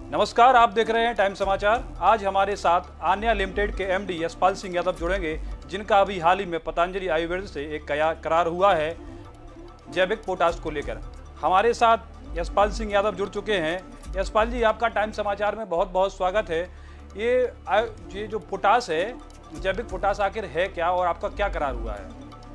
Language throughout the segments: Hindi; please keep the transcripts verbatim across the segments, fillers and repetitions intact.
नमस्कार, आप देख रहे हैं टाइम समाचार। आज हमारे साथ आन्या लिमिटेड के एमडी यशपाल सिंह यादव जुड़ेंगे, जिनका अभी हाल ही में पतंजलि आयुर्वेद से एक कया- करार हुआ है जैविक पोटाश को लेकर। हमारे साथ यशपाल सिंह यादव जुड़ चुके हैं। यशपाल जी, आपका टाइम समाचार में बहुत बहुत स्वागत है। ये आयु- ये जो पोटाश है, जैविक पोटाश आखिर है क्या और आपका क्या करार हुआ है?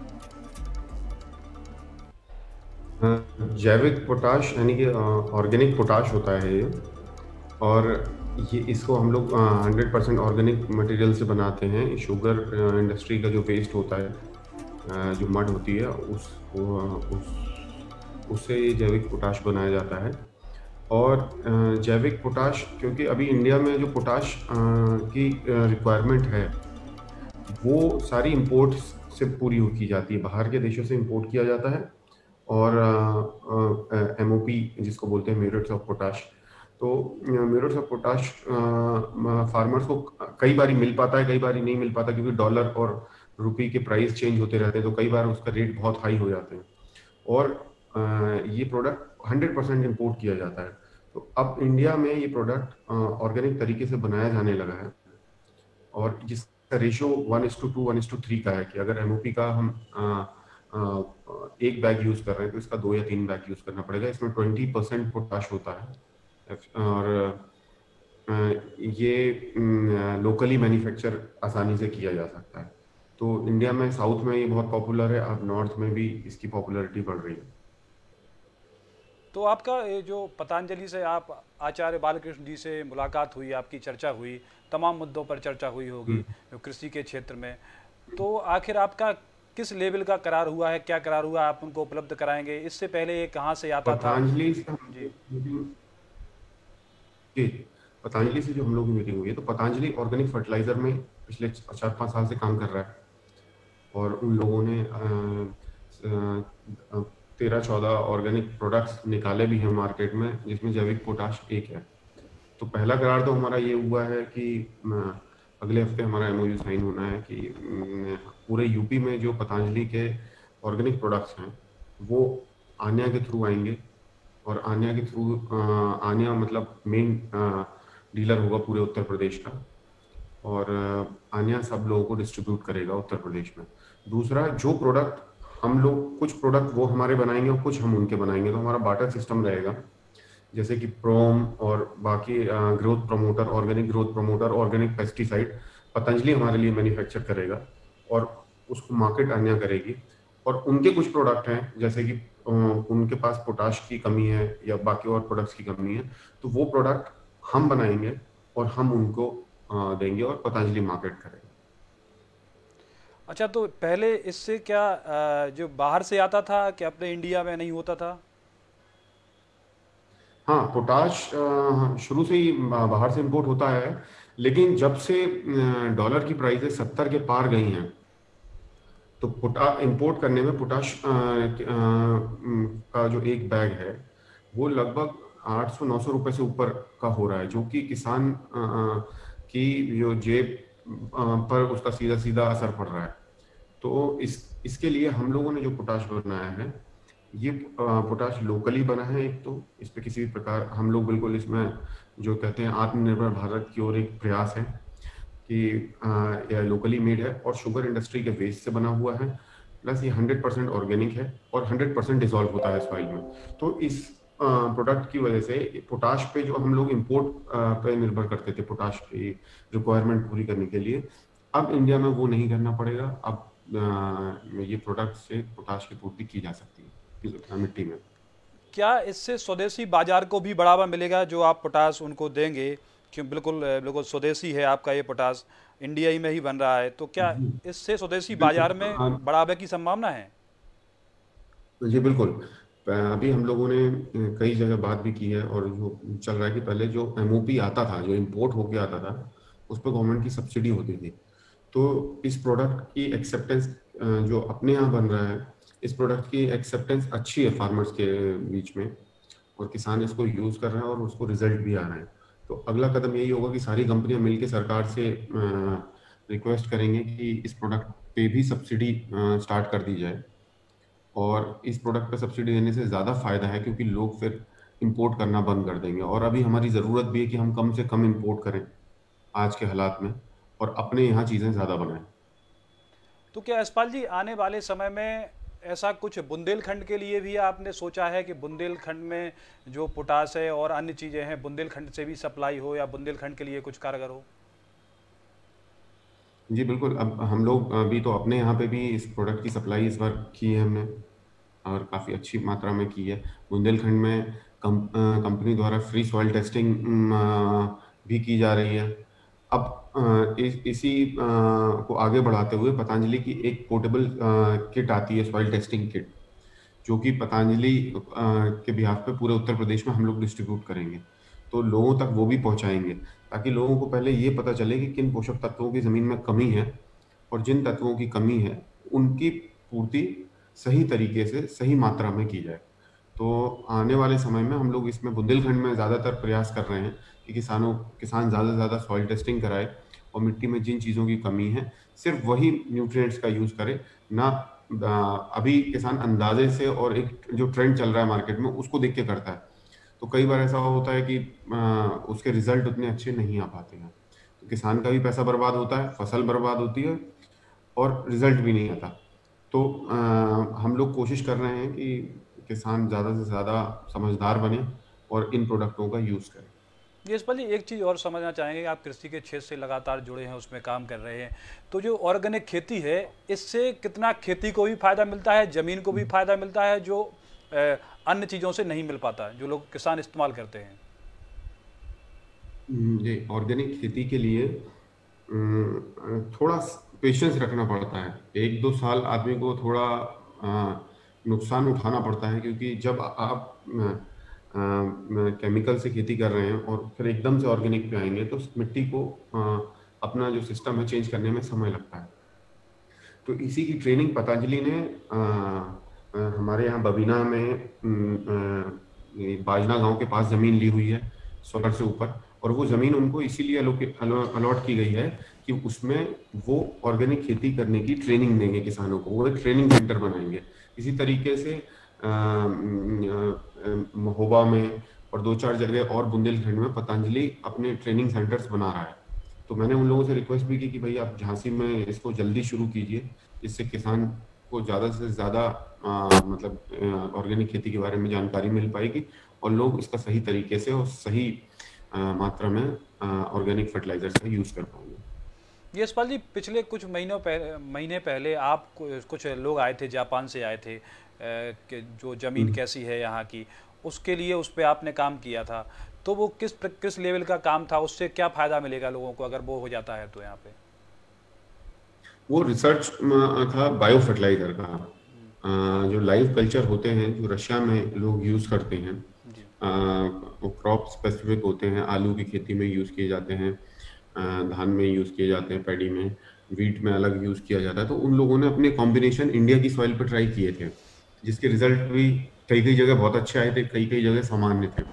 जैविक पोटाश यानी कि ऑर्गेनिक पोटाश होता है ये। और ये इसको हम लोग हंड्रेड परसेंट ऑर्गेनिक मटेरियल से बनाते हैं। शुगर इंडस्ट्री का जो वेस्ट होता है, अ, जो मड होती है, उस वो- उस उससे ये जैविक पोटाश बनाया जाता है। और अ, जैविक पोटाश, क्योंकि अभी इंडिया में जो पोटाश अ, की रिक्वायरमेंट है, वो सारी इंपोर्ट से पूरी हो की जाती है। बाहर के देशों से इंपोर्ट किया जाता है। और एम ओ पी जिसको बोलते हैं, म्यूरेट्स ऑफ पोटाश। तो म्यूरेट्स ऑफ पोटाश फार्मर्स को कई बार मिल पाता है, कई बार नहीं मिल पाता, क्योंकि डॉलर और रुपये के प्राइस चेंज होते रहते हैं, तो कई बार उसका रेट बहुत हाई हो जाते हैं। और अ, ये प्रोडक्ट हंड्रेड परसेंट इम्पोर्ट किया जाता है। तो अब इंडिया में ये प्रोडक्ट ऑर्गेनिक तरीके से बनाया जाने लगा है। और जिसका ratio one is two two one is two three का है, कि अगर एमओपी का हम आ, आ, एक बैग यूज कर रहे हैं, तो इसका दो या तीन बैग यूज करना पड़ेगा। इसमें ट्वेंटी परसेंट पोटाश होता है। और आ, ये लोकली मैन्युफैक्चर आसानी से किया जा सकता है। तो इंडिया में साउथ में ये बहुत पॉपुलर है, अब नॉर्थ में भी इसकी पॉपुलैरिटी बढ़ रही है। तो आपका ये जो पतंजलि से आप आचार्य बालकृष्ण जी से मुलाकात हुई, आपकी चर्चा हुई, तमाम मुद्दों पर चर्चा हुई होगी हम्म। जो कृषि के क्षेत्र में। तो आखिर आपका किस लेवल का करार हुआ है, क्या करार हुआ, आप उनको उपलब्ध कराएंगे? इससे पहले ये कहाँ से आता था? पतंजलि से हम जी। मीटिंग जी पतंजलि से जो हम लोग की मीटिंग हुई है, तो पतंजलि ऑर्गेनिक फर्टिलाइजर में पिछले चार पाँच साल से काम कर रहा है। और उन लोगों ने तेरह चौदह ऑर्गेनिक प्रोडक्ट्स निकाले भी हैं मार्केट में, जिसमें जैविक पोटाश एक है। तो पहला करार तो हमारा ये हुआ है कि अ, अगले हफ्ते हमारा एमओयू साइन होना है कि अम, पूरे यूपी में जो पतंजलि के ऑर्गेनिक प्रोडक्ट्स हैं, वो आन्या के थ्रू आएंगे। और आन्या के थ्रू, आन्या मतलब मेन डीलर होगा पूरे उत्तर प्रदेश का। और अ, आन्या सब लोगों को डिस्ट्रीब्यूट करेगा उत्तर प्रदेश में। दूसरा, जो प्रोडक्ट हम लोग, कुछ प्रोडक्ट वो हमारे बनाएंगे और कुछ हम उनके बनाएंगे, तो हमारा बाटर सिस्टम रहेगा। जैसे कि प्रोम और बाकी growth promoter, organic growth promoter, organic pesticide Patanjali हमारे लिए मैन्युफैक्चर करेगा और उसको मार्केट आन्या करेगी। और उनके कुछ प्रोडक्ट हैं, जैसे कि अ, उनके पास पोटाश की कमी है या बाकी और प्रोडक्ट्स की कमी है, तो वो प्रोडक्ट हम बनाएंगे और हम उनको अ, देंगे और पतंजलि मार्केट करेगा। अच्छा, तो पहले इससे क्या अ, जो बाहर से आता था कि अपने इंडिया में नहीं होता था? हाँ, पोटाश अ, शुरू से ही बा- बाहर से इंपोर्ट होता है। लेकिन जब से डॉलर की प्राइसेस सत्तर के पार गई हैं, तो पोटा इंपोर्ट करने में पोटाश अ, अ, का जो एक बैग है, वो लगभग आठ सौ नौ सौ रुपए से ऊपर का हो रहा है, जो कि किसान अ, अ, की जो जेब अ, पर उसका सीधा सीधा असर पड़ रहा है। तो इस इसके लिए हम लोगों ने जो पोटाश बनाया है, ये अ, पोटाश लोकली बना है। एक तो इस पे किसी भी प्रकार, हम लोग बिल्कुल इसमें जो कहते हैं आत्मनिर्भर भारत की ओर एक प्रयास है कि अ, यह लोकली मेड है और शुगर इंडस्ट्री के वेस्ट से बना हुआ है। प्लस ये हंड्रेड परसेंट ऑर्गेनिक है और हंड्रेड परसेंट डिजॉल्व होता है सॉइल में। तो इस प्रोडक्ट की वजह से पोटाश पे, जो हम लोग इंपोर्ट पे निर्भर करते थे पोटाश की रिक्वायरमेंट पूरी करने के लिए, अब इंडिया में वो नहीं करना पड़ेगा। अब अ, ये प्रोडक्ट से पोटाश की पूर्ति की जा सकती है मिट्टी में। क्या इससे स्वदेशी बाजार को भी बढ़ावा मिलेगा जो आप पोटास उनको देंगे? क्यों, बिल्कुल बिल्कुल स्वदेशी है आपका ये पोटास, इंडिया ही में ही बन रहा है, तो क्या जी इससे स्वदेशी बिल्कुल। बाजार में बढ़ावे की संभावना है? जी बिल्कुल। प- अभी हम लोगों ने अ, कई जगह बात भी की है, और जो चल रहा है कि पहले जो एमओपी आता था, जो इंपोर्ट होके आता था, उस पर गवर्नमेंट की सब्सिडी होती थी। तो इस प्रोडक्ट की एक्सेप्टेंस जो अपने यहाँ बन रहा है, इस प्रोडक्ट की एक्सेप्टेंस अच्छी है फार्मर्स के बीच में। और किसान इसको यूज कर रहे हैं और उसको रिजल्ट भी आ रहे हैं। तो अगला कदम यही होगा कि सारी कंपनियां मिलकर सरकार से रिक्वेस्ट करेंगे कि इस प्रोडक्ट पे भी सब्सिडी स्टार्ट कर दी जाए। और इस प्रोडक्ट पे सब्सिडी देने से ज़्यादा फायदा है, क्योंकि लोग फिर इंपोर्ट करना बंद कर देंगे। और अभी हमारी ज़रूरत भी है कि हम कम से कम इंपोर्ट करें आज के हालात में, और अपने यहाँ चीज़ें ज़्यादा बनाएं। तो क्या यशपाल जी आने वाले समय में ऐसा कुछ बुंदेलखंड के लिए भी आपने सोचा है कि बुंदेलखंड में जो पोटास है और अन्य चीज़ें हैं बुंदेलखंड से भी सप्लाई हो, या बुंदेलखंड के लिए कुछ कारगर हो? जी बिल्कुल। अब हम लोग अभी तो अपने यहाँ पे भी इस प्रोडक्ट की सप्लाई इस बार की है हमने, और काफ़ी अच्छी मात्रा में की है। बुंदेलखंड में कम कंपनी द्वारा फ्री सॉइल टेस्टिंग भी की जा रही है। अब अ, इस, इसी अ, को आगे बढ़ाते हुए पतंजलि की एक पोर्टेबल किट आती है, सॉइल टेस्टिंग किट, जो कि पतंजलि अ, के बिहाफ पे पूरे उत्तर प्रदेश में हम लोग डिस्ट्रीब्यूट करेंगे। तो लोगों तक वो भी पहुंचाएंगे, ताकि लोगों को पहले ये पता चले कि किन पोषक तत्वों की ज़मीन में कमी है, और जिन तत्वों की कमी है उनकी पूर्ति सही तरीके से सही मात्रा में की जाए। तो आने वाले समय में हम लोग इसमें बुंदेलखंड में ज़्यादातर प्रयास कर रहे हैं कि किसानों किसान ज़्यादा से ज़्यादा सॉइल टेस्टिंग कराए, और मिट्टी में जिन चीज़ों की कमी है सिर्फ वही न्यूट्रिएंट्स का यूज़ करे ना। आ, अभी किसान अंदाजे से और एक जो ट्रेंड चल रहा है मार्केट में उसको देख के करता है, तो कई बार ऐसा होता है कि आ, उसके रिजल्ट उतने अच्छे नहीं आ पाते हैं। तो किसान का भी पैसा बर्बाद होता है, फसल बर्बाद होती है, और रिजल्ट भी नहीं आता। तो आ, हम लोग कोशिश कर रहे हैं कि किसान ज़्यादा से ज़्यादा समझदार बने और इन प्रोडक्टों का यूज़ करें। यशपाल जी एक चीज़ और समझना चाहेंगे, आप कृषि के क्षेत्र से लगातार जुड़े हैं, उसमें काम कर रहे हैं, तो जो ऑर्गेनिक खेती है इससे कितना खेती को भी फायदा मिलता है, ज़मीन को भी फायदा मिलता है, जो अ, अन्य चीज़ों से नहीं मिल पाता जो लोग किसान इस्तेमाल करते हैं? जी, ऑर्गेनिक खेती के लिए अम, थोड़ा पेशेंस रखना पड़ता है। एक दो साल आदमी को थोड़ा अ, नुकसान उठाना पड़ता है, क्योंकि जब आप केमिकल से खेती कर रहे हैं और फिर एकदम से ऑर्गेनिक पे आएंगे तो मिट्टी को अ, अपना जो सिस्टम है चेंज करने में समय लगता है। तो इसी की ट्रेनिंग पतंजलि ने अ, अ, हमारे यहाँ बबीना में अम, अ, ये बाजना गांव के पास जमीन ली हुई है, सोलर से ऊपर, और वो जमीन उनको इसीलिए अलॉट की गई है कि उसमें वो ऑर्गेनिक खेती करने की ट्रेनिंग देंगे किसानों को, वो एक ट्रेनिंग सेंटर बनाएंगे। इसी तरीके से अ, अ, महोबा में और दो चार जगह और बुंदेलखंड में पतंजलि अपने ट्रेनिंग सेंटर्स बना रहा है। तो मैंने उन लोगों से रिक्वेस्ट भी की कि भाई आप झांसी में इसको जल्दी शुरू कीजिए, जिससे किसान को ज़्यादा से ज़्यादा मतलब ऑर्गेनिक खेती के बारे में जानकारी मिल पाएगी, और लोग इसका सही तरीके से और सही आ, मात्रा में ऑर्गेनिक फर्टिलाइजर्स का यूज़ कर पाएंगे। यशपाल जी पिछले कुछ महीनों पहले महीने पहले आप कुछ लोग आए थे, जापान से आए थे, कि जो ज़मीन कैसी है यहाँ की, उसके लिए उस पर आपने काम किया था, तो वो किस किस लेवल का काम था, उससे क्या फ़ायदा मिलेगा लोगों को अगर वो हो जाता है तो यहाँ पे? वो रिसर्च था बायो फर्टिलाइजर का। आ, जो लाइव कल्चर होते हैं जो रशिया में लोग यूज़ करते हैं, आ, वो क्रॉप स्पेसिफिक होते हैं, आलू की खेती में यूज़ किए जाते हैं, धान में यूज़ किए जाते हैं, पैडी में, वीट में अलग यूज़ किया जाता है। तो उन लोगों ने अपने कॉम्बिनेशन इंडिया की सॉइल पर ट्राई किए थे, जिसके रिजल्ट भी कई कई जगह बहुत अच्छे आए थे, कई कई जगह सामान्य थे।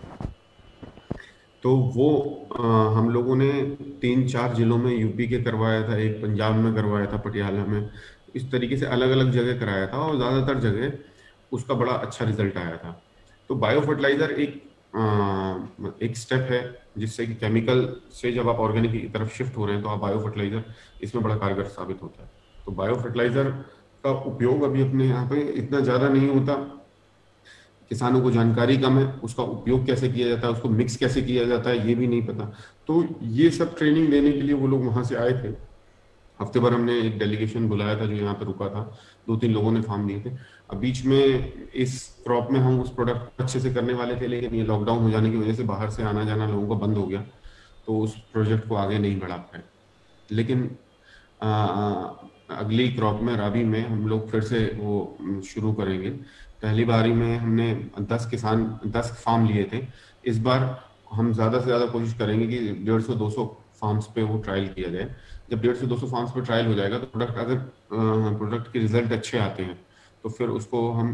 तो वो आ, हम लोगों ने तीन चार जिलों में यूपी के करवाया था, एक पंजाब में करवाया था, पटियाला में, इस तरीके से अलग अलग जगह कराया था, और ज़्यादातर जगह उसका बड़ा अच्छा रिजल्ट आया था। तो बायो फर्टिलाइजर एक आ, एक स्टेप है जिससे कि केमिकल से जब आप ऑर्गेनिक की तरफ शिफ्ट हो रहे हैं तो आप बायो फर्टिलाइजर इसमें बड़ा कारगर साबित होता है। तो बायो फर्टिलाइजर का उपयोग अभी अपने यहाँ पे इतना ज़्यादा नहीं होता, किसानों को जानकारी कम है, उसका उपयोग कैसे किया जाता है, उसको मिक्स कैसे किया जाता है ये भी नहीं पता। तो ये सब ट्रेनिंग देने के लिए वो लोग वहां से आए थे। हफ्ते भर हमने एक डेलीगेशन बुलाया था जो यहाँ पे रुका था, दो तीन लोगों ने फॉर्म दिए थे। अब बीच में इस क्रॉप में हम उस प्रोडक्ट अच्छे से करने वाले थे, लेकिन ये लॉकडाउन हो जाने की वजह से बाहर से आना जाना लोगों का बंद हो गया, तो उस प्रोजेक्ट को आगे नहीं बढ़ा पाए। लेकिन आ, अगली क्रॉप में राबी में हम लोग फिर से वो शुरू करेंगे। पहली बारी में हमने दस किसान दस फार्म लिए थे, इस बार हम ज़्यादा से ज़्यादा कोशिश करेंगे कि डेढ़ सौ दो सौ फार्म्स पे वो ट्रायल किया जाए। जब डेढ़ सौ दो सौ फार्म्स पे ट्रायल हो जाएगा तो प्रोडक्ट अगर प्रोडक्ट के रिजल्ट अच्छे आते हैं तो फिर उसको हम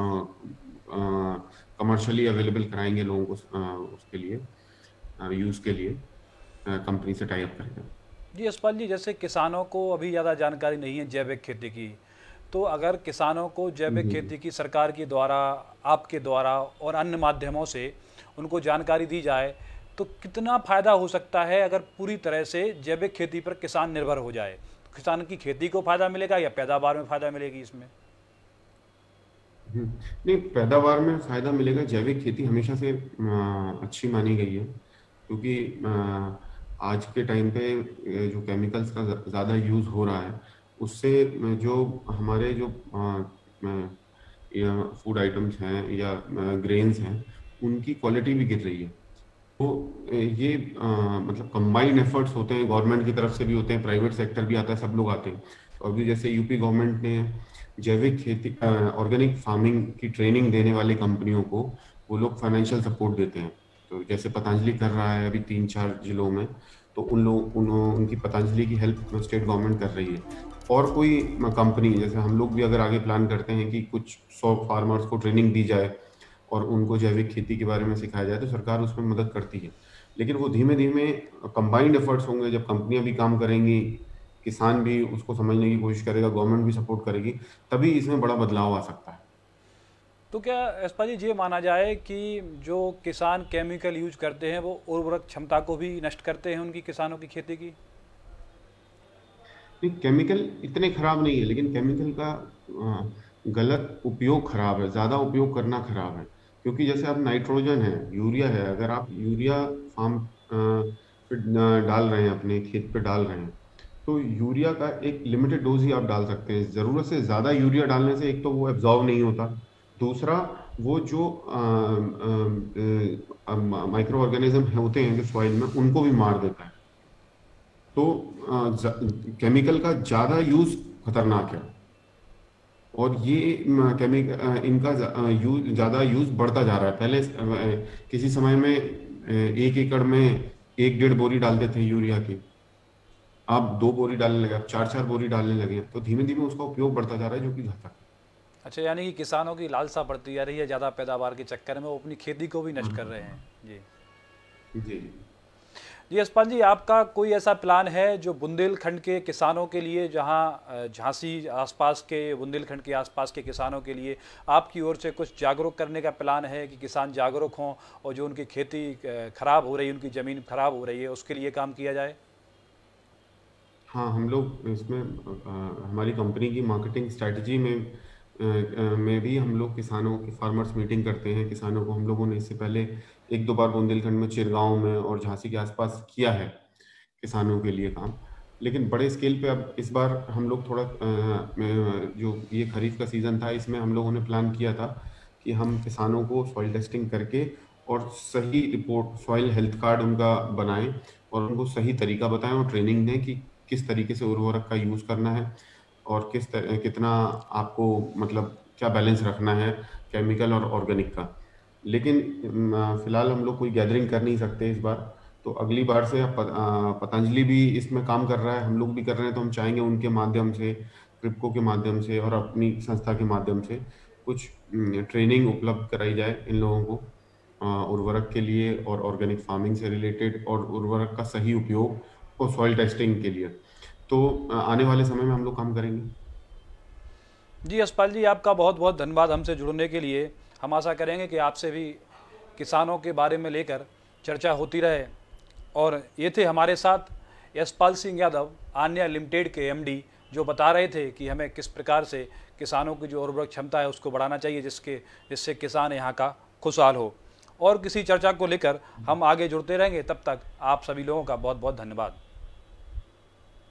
कमर्शियली अवेलेबल कराएंगे लोगों को, आ, उसके लिए यूज़ के लिए कंपनी से टाई अप करेंगे। जी यशपाल जी, जैसे किसानों को अभी ज़्यादा जानकारी नहीं है जैविक खेती की, तो अगर किसानों को जैविक खेती की सरकार के द्वारा, आपके द्वारा और अन्य माध्यमों से उनको जानकारी दी जाए तो कितना फ़ायदा हो सकता है अगर पूरी तरह से जैविक खेती पर किसान निर्भर हो जाए? किसान की खेती को फ़ायदा मिलेगा या पैदावार में फ़ायदा मिलेगी इसमें? हम्म, नहीं, पैदावार में फायदा मिलेगा। जैविक खेती हमेशा से अ, अच्छी मानी गई है, क्योंकि अ, आज के टाइम पे अ, जो केमिकल्स का ज़्यादा यूज़ हो रहा है, उससे जो हमारे जो फूड आइटम्स हैं या ग्रेन्स हैं, उनकी क्वालिटी भी गिर रही है। तो अ, ये अ, मतलब कंबाइंड एफर्ट्स होते हैं, गवर्नमेंट की तरफ से भी होते हैं, प्राइवेट सेक्टर भी आता है, सब लोग आते हैं। तो अभी जैसे यूपी गवर्नमेंट ने जैविक खेती, ऑर्गेनिक फार्मिंग की ट्रेनिंग देने वाली कंपनियों को वो लोग फाइनेंशियल सपोर्ट देते हैं। तो जैसे पतंजलि कर रहा है अभी तीन चार जिलों में, तो उन लोग उन, उनकी पतंजलि की हेल्प स्टेट गवर्नमेंट कर रही है। और कोई कंपनी, जैसे हम लोग भी अगर आगे प्लान करते हैं कि कुछ सौ फार्मर्स को ट्रेनिंग दी जाए और उनको जैविक खेती के बारे में सिखाया जाए, तो सरकार उसमें मदद करती है। लेकिन वो धीमे धीमे कंबाइंड एफर्ट्स होंगे, जब कंपनियां भी काम करेंगी, किसान भी उसको समझने की कोशिश करेगा, गवर्नमेंट भी सपोर्ट करेगी, तभी इसमें बड़ा बदलाव आ सकता है। तो क्या यशपाल जी ये माना जाए कि जो किसान केमिकल यूज करते हैं वो उर्वरक क्षमता को भी नष्ट करते हैं उनकी, किसानों की खेती की? नहीं, केमिकल इतने खराब नहीं है, लेकिन केमिकल का अ, गलत उपयोग खराब है, ज़्यादा उपयोग करना खराब है। क्योंकि जैसे अब नाइट्रोजन है, यूरिया है, अगर आप यूरिया फार्म पे अ, डाल रहे हैं, अपने खेत पे डाल रहे हैं, तो यूरिया का एक लिमिटेड डोज ही आप डाल सकते हैं। ज़रूरत से ज़्यादा यूरिया डालने से एक तो वो एब्जॉर्ब नहीं होता, दूसरा वो जो माइक्रो ऑर्गेनिज्म होते हैं जो सॉइल में, उनको भी मार देता है। तो केमिकल का ज़्यादा यूज़ खतरनाक है, और ये केमिकल इनका यूज ज़्यादा यूज़ बढ़ता जा रहा है। पहले अ, किसी समय में अ, एक एकड़ में एक डेढ़ बोरी डालते थे यूरिया की, आप दो बोरी डालने लगे, आप चार चार बोरी डालने लगे। तो धीमे धीमे उसका उपयोग बढ़ता जा रहा है, जो कि घातक है। अच्छा, यानी कि किसानों की लालसा बढ़ती जा रही है ज़्यादा पैदावार के चक्कर में, वो अपनी खेती को भी नष्ट कर रहे हैं। जी जी जी। जी यशपाल जी, आपका कोई ऐसा प्लान है जो बुंदेलखंड के किसानों के लिए, जहां झांसी आसपास के, बुंदेलखंड के आसपास के किसानों के लिए आपकी ओर से कुछ जागरूक करने का प्लान है कि किसान जागरूक हों और जो उनकी खेती खराब हो रही है, उनकी ज़मीन खराब हो रही है, उसके लिए काम किया जाए? हाँ, हम लोग इसमें अ, हमारी कंपनी की मार्केटिंग स्ट्रैटेजी में अ, अ, में भी हम लोग किसानों की फार्मर्स मीटिंग करते हैं। किसानों को हम लोगों ने इससे पहले एक दो बार बुंदेलखंड में, चिरगांव में और झांसी के आसपास किया है किसानों के लिए काम। लेकिन बड़े स्केल पे अब इस बार हम लोग थोड़ा अ, में, जो ये खरीफ का सीज़न था, इसमें हम लोगों ने प्लान किया था कि हम किसानों को सॉइल टेस्टिंग करके और सही रिपोर्ट, सॉइल हेल्थ कार्ड उनका बनाएं और उनको सही तरीका बताएं और ट्रेनिंग दें कि किस तरीके से उर्वरक का यूज़ करना है और किस तरह, कितना आपको मतलब क्या बैलेंस रखना है केमिकल और ऑर्गेनिक का। लेकिन अम, फिलहाल हम लोग कोई गैदरिंग कर नहीं सकते इस बार। तो अगली बार से अब पत- अ, पतंजलि भी इसमें काम कर रहा है, हम लोग भी कर रहे हैं, तो हम चाहेंगे उनके माध्यम से, क्रिप्को के माध्यम से और अपनी संस्था के माध्यम से कुछ ट्रेनिंग उपलब्ध कराई जाए इन लोगों को, अ, उर्वरक के लिए और ऑर्गेनिक फार्मिंग से रिलेटेड, और उर्वरक का सही उपयोग और सॉइल टेस्टिंग के लिए। तो अ, आने वाले समय में हम लोग काम करेंगे। जी यशपाल जी, आपका बहुत बहुत धन्यवाद हमसे जुड़ने के लिए। हम आशा करेंगे कि आपसे भी किसानों के बारे में लेकर चर्चा होती रहे। और ये थे हमारे साथ यशपाल सिंह यादव, आन्या लिमिटेड के एमडी, जो बता रहे थे कि हमें किस प्रकार से किसानों की जो उर्वरक क्षमता है उसको बढ़ाना चाहिए, जिसके जिससे किसान यहाँ का खुशहाल हो। और किसी चर्चा को लेकर हम आगे जुड़ते रहेंगे। तब तक आप सभी लोगों का बहुत बहुत धन्यवाद।